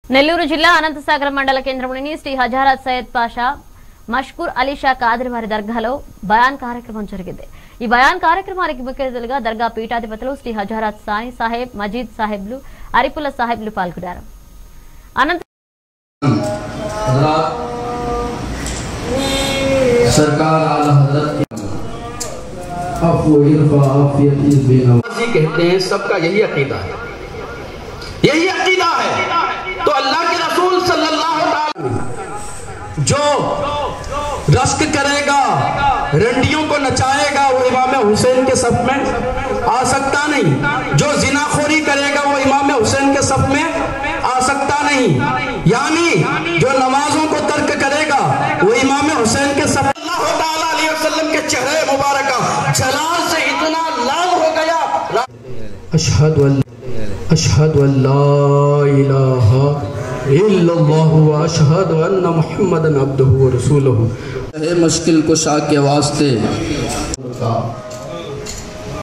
నెల్లూరు జిల్లా అనంతసాగరం మండల కేంద్రంలోని శ్రీ హజరత్ సయ్యద్ పాషా మష్కూర్ అలీ షా కాదరి వారి దర్గాలో బయాన్ కార్యక్రమం జరిగింది। ఈ బయాన్ కార్యక్రమానికి ముఖ్య అతిథులుగా దర్గా పీఠాధిపతులు శ్రీ హజరత్ సాని సాహెబ్, మజీద్ సాహెబ్లు, అరిపుల సాహెబ్లు పాల్గొన్నారు। कहते हैं सबका यही अकीदा है, यही अकीदा है। तो अल्लाह के रसूल सल्लल्लाहु अलैहि वसल्लम जो रश्क करेगा, रंडियों को नचाएगा, वो इमाम हुसैन के सफ में आ सकता नहीं। जो जिनाखोरी करेगा वो इमाम हुसैन के सफ में आ सकता नहीं। यानी जो नमाजों को तर्क करेगा वो इमाम हुसैन के सफ के चेहरे मुबारक जलाल से इतना लाल हो गया। अशहदु अल्ला इलाहा इल्लल्लाह व अशहदु अन्ना मुहम्मदन अब्दुहु व रसूलुहु। मुश्किल कुशा के वास्ते